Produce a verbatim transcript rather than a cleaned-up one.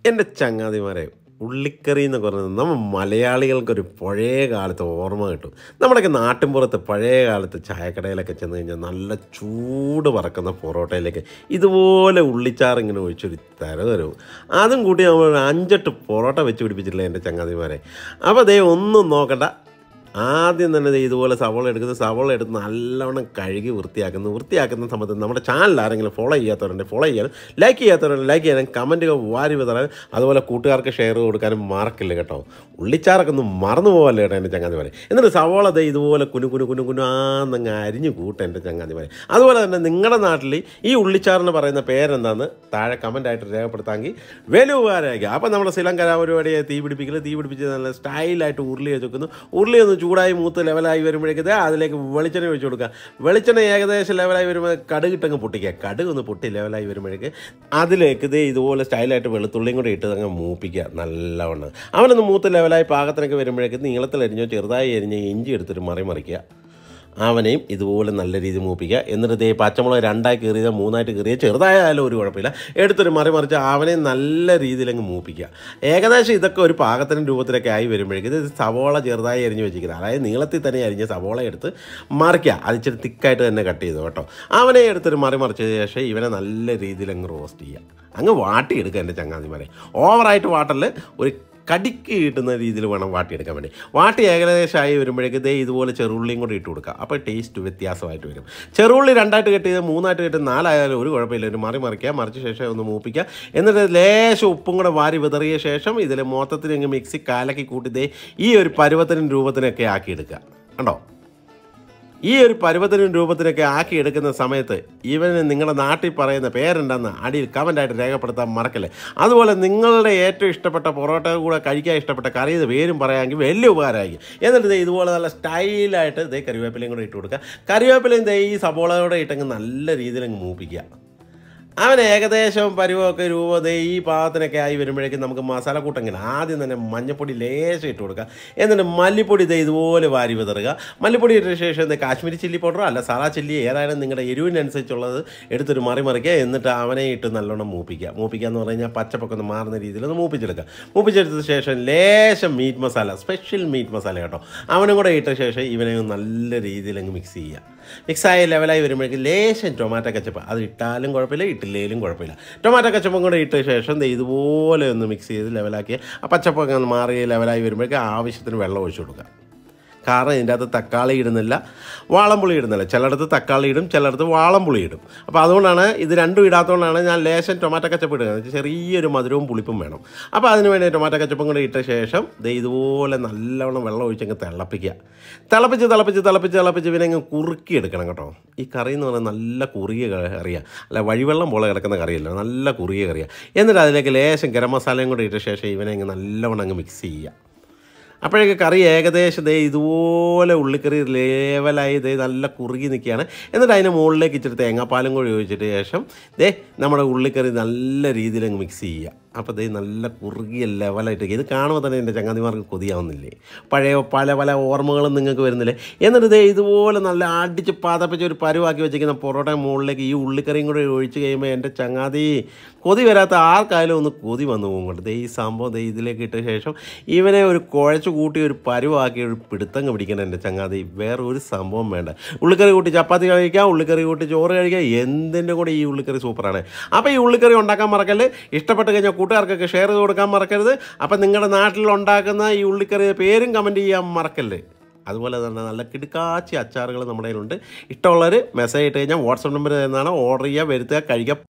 എൻ്റെ ചങ്ങാതിമാരെ ഉള്ളിക്കറി എന്ന് പറയുന്നത് നമ്മൾ മലയാളികൾക്കൊരു പഴയ കാലത്ത് ഓർമ്മ കിട്ടും. നമ്മുടെയൊക്കെ നാട്ടിൻപുറത്ത് പഴയ കാലത്ത് ചായക്കടയിലൊക്കെ ചെന്ന് കഴിഞ്ഞാൽ നല്ല ചൂട് പറക്കുന്ന പൊറോട്ടയിലേക്ക് ഇതുപോലെ ഉള്ളിച്ചാറ് ഇങ്ങനെ ഒഴിച്ചൊരു തര തരും. അതും കൂട്ടി നമ്മൾ അഞ്ചെട്ട് പൊറോട്ട വെച്ച് പിടിപ്പിച്ചിട്ടില്ല എൻ്റെ ചങ്ങാതിമാരെ. അപ്പോൾ അതേ ഒന്നും നോക്കണ്ട, ആദ്യം തന്നെ ഇതുപോലെ സവോള എടുക്കുന്നത്, സവോള എടുത്ത് നല്ലവണ്ണം കഴുകി വൃത്തിയാക്കുന്നു. വൃത്തിയാക്കുന്ന സമയത്ത് നമ്മുടെ ചാനൽ ആരെങ്കിലും ഫോളോ ചെയ്യാത്തവരുണ്ട് ഫോളോ ചെയ്യാനും, ലൈക്ക് ചെയ്യാത്തവരുണ്ട് ലൈക്ക് ചെയ്യാനും, കമൻറ്റുകൾ വാരി വിതറാനും, അതുപോലെ കൂട്ടുകാർക്ക് ഷെയർ കൊടുക്കാനും മറക്കില്ല കേട്ടോ. ഉള്ളിച്ചാറൊക്കെ ഒന്നും മറന്നു പോകല്ലേ കേട്ടോ എൻ്റെ ചങ്ങാതിമാരെ. എന്നിട്ട് സവോള ദേ ഇതുപോലെ കുനു കുനു കുനു കുനു ആന്നങ്ങ് അരിഞ്ഞു കൂട്ടും എൻ്റെ ചങ്ങാതിമാരെ. അതുപോലെ തന്നെ നിങ്ങളുടെ നാട്ടിൽ ഈ ഉള്ളിച്ചാറിന് പറയുന്ന പേരെന്താണെന്ന് താഴെ കമൻറ്റായിട്ട് രേഖപ്പെടുത്താമെങ്കിൽ വലിയ ഉപകാരമായിരിക്കും. അപ്പോൾ നമ്മുടെ ശ്രീലങ്ക കലാപരിപാടിയെ തീ പിടിപ്പിക്കൽ തീ പിടിപ്പിച്ച് നല്ല സ്റ്റൈലായിട്ട് ഉരുളി വെക്കുന്നു. ഉരുളി ഒന്ന് ചൂടായി മൂത്ത് ലെവലായി വരുമ്പോഴേക്കത് അതിലേക്ക് വെളിച്ചെണ്ണ ഒഴിച്ചു കൊടുക്കുക. വെളിച്ചെണ്ണ ഏകദേശം ലെവലായി വരുമ്പോൾ കടുകിട്ടങ്ങ് പൊട്ടിക്കുക. കടുക് ഒന്ന് പൊട്ടി ലെവലായി വരുമ്പോഴേക്ക് അതിലേക്ക് ഇത് ഇതുപോലെ സ്റ്റൈലായിട്ട് വെളുത്തുള്ളിയും കൂടി ഇട്ട് അങ്ങ് മൂപ്പിക്കുക നല്ലവണ്ണം. അവനൊന്ന് മൂത്ത് ലെവലായി പാകത്തിനൊക്കെ വരുമ്പോഴേക്ക് നീളത്തിലരിഞ്ഞോ ചെറുതായി അരിഞ്ഞോ ഇഞ്ചി എടുത്തിട്ട് മറി മറിക്കുക. അവനെയും ഇതുപോലെ നല്ല രീതിയിൽ മൂപ്പിക്കുക. എന്നിട്ട് ഇതേ പച്ചമുളക് രണ്ടായി കീറിയത് മൂന്നായിട്ട് കീറിയ ചെറുതായാലും ഒരു കുഴപ്പമില്ല, എടുത്തൊരു മറി മറിച്ച് അവനെയും നല്ല രീതിയിലങ്ങ് മൂപ്പിക്കുക. ഏകദേശം ഇതൊക്കെ ഒരു പാകത്തിനും രൂപത്തിലൊക്കെ ആയി വരുമ്പോഴേക്കും ഇത് സവോള ചെറുതായി അരിഞ്ഞ് വെച്ചിരിക്കുന്നത്, അതായത് നീളത്തിൽ തന്നെ അരിഞ്ഞ സവോള എടുത്ത് മറിക്കുക. അത് ഇച്ചിരി തിക്കായിട്ട് തന്നെ കട്ട് ചെയ്തു കേട്ടോ. അവനെ എടുത്തൊരു മറി മറിച്ചതിന് ശേഷം ഇവനെ നല്ല രീതിയിൽ അങ്ങ് റോസ്റ്റ് ചെയ്യുക, അങ്ങ് വാട്ടിയെടുക്കുക എൻ്റെ ചങ്ങാതിമാരെ. ഓവറായിട്ട് വാട്ടലിൽ ഒരു കടിക്ക് കിട്ടുന്ന രീതിയിൽ വേണം വാട്ടിയെടുക്കാൻ വേണ്ടി. വാട്ടി ഏകദേശമായി വരുമ്പോഴേക്ക് ഇതേ ഇതുപോലെ ചെറുള്ളിയും കൂടി ഇട്ട് കൊടുക്കുക. അപ്പോൾ ടേസ്റ്റ് വ്യത്യാസമായിട്ട് വരും. ചെറുള്ളി രണ്ടായിട്ട് കെട്ടി ചെയ്ത് മൂന്നായിട്ട് കെട്ടി നാലായാലും ഒരു കുഴപ്പമില്ല. ഒരു മറി മറിക്കുക, മറിച്ച ശേഷം ഒന്ന് മൂപ്പിക്കുക. എന്നിട്ട് ലേശം ഉപ്പും കൂടെ വാരി വിതറിയ ശേഷം ഇതിൽ മൊത്തത്തിൽ ഇങ്ങ് മിക്സി കാലക്കി കൂട്ടി ഈ ഒരു പരുവത്തിനും രൂപത്തിനൊക്കെ ആക്കിയെടുക്കുക. കണ്ടോ, ഈ ഒരു പരുവത്തിനും രൂപത്തിനൊക്കെ ആക്കിയെടുക്കുന്ന സമയത്ത് ഇവന് നിങ്ങളുടെ നാട്ടിൽ പറയുന്ന പേരുണ്ടെന്ന് അടിയിൽ കമൻറ്റായിട്ട് രേഖപ്പെടുത്താൻ മറക്കല്ലേ. അതുപോലെ നിങ്ങളുടെ ഏറ്റവും ഇഷ്ടപ്പെട്ട പൊറോട്ട കൂടെ കഴിക്കാൻ ഇഷ്ടപ്പെട്ട കറിയുടെ പേരും പറയാമെങ്കിൽ വലിയ ഉപകാരമായിരിക്കും. എന്നിട്ട് ഇതുപോലെ നല്ല സ്റ്റൈലായിട്ട് ഇതേ കറിവേപ്പിലയും കൂടെ ഇട്ട് കൊടുക്കുക. കറിവേപ്പിലയും ഇതേ ഈ സബോളയോടെ ഇട്ടങ്ങ് നല്ല രീതിയിൽ അങ്ങ് മൂപ്പിക്കുക. അവൻ ഏകദേശം പരുവമൊക്കെ രൂപ ഈ പാകത്തിനൊക്കെ ആയി വരുമ്പോഴേക്കും നമുക്ക് മസാലക്കൂട്ടങ്ങനെ ആദ്യം തന്നെ മഞ്ഞൾപ്പൊടി ലേശം ഇട്ട് കൊടുക്കുക. എന്നിട്ട് മല്ലിപ്പൊടി ഇത് ഇതുപോലെ വാരി വിതറുക. മല്ലിപ്പൊടി ഇട്ട ശേഷം ഇത് കാശ്മീരി ചില്ലി പൗഡറോ അല്ല സാധാ ചില്ലി ഏതായാലും നിങ്ങളുടെ എരിവിനനുസരിച്ചുള്ളത് എടുത്തൊരു മറി മറിക്കുക. എന്നിട്ട് അവനെ ഇട്ട് നല്ലോണം മൂപ്പിക്കുക. മൂപ്പിക്കുക എന്ന് പറഞ്ഞു കഴിഞ്ഞാൽ പച്ചപ്പൊക്കെ ഒന്ന് മാറുന്ന രീതിയിൽ ഒന്ന് മൂപ്പിച്ചെടുക്കുക. മൂപ്പിച്ചെടുത്ത ശേഷം ലേശം meat masala, special meat masala കേട്ടോ, അവനും കൂടെ ഇട്ട ശേഷം ഇവനെ നല്ല രീതിയിൽ അങ്ങ് മിക്സ് ചെയ്യുക. മിക്സായ ലെവലായി വരുമ്പോഴേക്കും ലേശം ടൊമാറ്റോ കച്ചപ്പ്, അത് ഇട്ടാലും കുഴപ്പമില്ല ഇട്ടില്ലേലും കുഴപ്പമില്ല. ടൊമാറ്റോ കച്ചപ്പും കൂടെ ഇട്ട ശേഷം ഇതുപോലെ ഒന്ന് മിക്സ് ചെയ്ത് ലെവലാക്കി ആ പച്ചപ്പൊക്കെ ഒന്ന് മാറി ലെവലായി വരുമ്പോഴേക്കും ആവശ്യത്തിന് വെള്ളം ഒഴിച്ചു കൊടുക്കുക. കാരണം ഇതിൻ്റെ അകത്ത് തക്കാളി ഇടുന്നില്ല, വാളംപുളി ഇടുന്നില്ല. ചിലയിടത്ത് തക്കാളി ഇടും, ചിലയിടത്ത് വാളംപുളി ഇടും. അപ്പോൾ അതുകൊണ്ടാണ് ഇത് രണ്ടും ഇടാത്തതുകൊണ്ടാണ് ഞാൻ ലേശം ടൊമാറ്റോ കച്ചപ്പ് ഇടുന്നത്. ചെറിയൊരു മധുരവും പുളിപ്പും വേണം. അപ്പോൾ അതിന് വേണ്ടി ടൊമാറ്റോ കച്ചപ്പും കൂടെ ഇട്ട ശേഷം ദേ ഇതുപോലെ നല്ലവണ്ണം വെള്ളം ഒഴിച്ചങ്ങ് തിളപ്പിക്കുക. തിളപ്പിച്ച് തിളപ്പിച്ച് തിളപ്പിച്ച് തിളപ്പിച്ച് പിന്നെ അങ്ങ് കുറുക്കി എടുക്കണം കേട്ടോ. ഈ കറി എന്ന് പറഞ്ഞാൽ നല്ല കുറുകിയ കറിയാണ്, അല്ല വഴിവെള്ളം പോലെ കിടക്കുന്ന കറിയല്ല, നല്ല കുറുകിയ കറിയാണ്. എന്നിട്ട് അതിലേക്ക് ലേശം ഗരം മസാലയും കൂടെ ഇട്ട ശേഷം ഇവനെ അങ്ങ് നല്ലവണ്ണം അങ്ങ് മിക്സ് ചെയ്യുക. അപ്പോഴേക്ക് കറി ഏകദേശം ദേ ഇതുപോലെ ഉള്ളിക്കറി ലേവലായി ദേ നല്ല കുറുകി നിൽക്കുകയാണ്. എന്നിട്ട് അതിന് മുകളിലേക്ക് ഇച്ചിരി തേങ്ങാപ്പാലും കൂടി ഒഴിച്ചിട്ട് ശേഷം ദേ നമ്മുടെ ഉള്ളിക്കറി നല്ല രീതിയിൽ അങ്ങ് മിക്സ് ചെയ്യുക. അപ്പോൾ ദേ നല്ല കുറുകിയ ലെവലായിട്ട് ഇത് കാണുമ്പോൾ തന്നെ എൻ്റെ ചങ്ങാതിമാർക്ക് കൊതിയാവുന്നില്ലേ? പഴയ പല പല ഓർമ്മകളും നിങ്ങൾക്ക് വരുന്നില്ലേ? എന്നിട്ട് ദേ ഇതുപോലെ നല്ല അടിച്ച് പതപ്പിച്ച് ഒരു പരുവാക്കി വെച്ചിരിക്കുന്ന പൊറോട്ട മുകളിലേക്ക് ഈ ഉള്ളിക്കറിയും കൂടി ഒഴിച്ച് കഴിയുമ്പോൾ എൻ്റെ ചങ്ങാതി കൊതി വരാത്ത ആർക്കായാലും ഒന്ന് കൊതി വന്നു പോകുന്നുണ്ട്. ദേ ഈ സംഭവം ദേ ഇതിലേക്ക് ഇട്ട ശേഷം ഇവനെ ഒരു കുഴച്ച് കൂട്ടി ഒരു പരുവാക്കി ഒരു പിടുത്തങ്ങ് പിടിക്കണം എൻ്റെ ചങ്ങാതി. വേറെ ഒരു സംഭവം വേണ്ട. ഉള്ളിക്കറി കൂട്ടി ചപ്പാത്തി കഴിക്കാം, ഉള്ളിക്കറി കൂട്ടി ചോറ് കഴിക്കാം, എന്തിൻ്റെ കൂടെ ഈ ഉള്ളിക്കറി സൂപ്പറാണ്. അപ്പോൾ ഈ ഉള്ളിക്കറി ഉണ്ടാക്കാൻ മറക്കല്ലേ. ഇഷ്ടപ്പെട്ട് കഴിഞ്ഞാൽ കൂട്ടുകാർക്കൊക്കെ ഷെയർ ചെയ്ത് കൊടുക്കാൻ മറക്കരുത്. അപ്പം നിങ്ങളുടെ നാട്ടിൽ ഉണ്ടാക്കുന്ന ഈ ഉള്ളിക്കറി പേരും കമൻറ്റ് ചെയ്യാൻ മറക്കല്ലേ. അതുപോലെ തന്നെ നല്ല കിടുക്കാച്ചി അച്ചാറുകൾ നമ്മുടെ കയ്യിലുണ്ട്. ഇഷ്ടമുള്ളവർ മെസ്സേജ് ഇട്ട് കഴിഞ്ഞാൽ വാട്സപ്പ് നമ്പർ തന്നാണ് ഓർഡർ ചെയ്യുക, വരുത്തുക, കഴിക്കുക.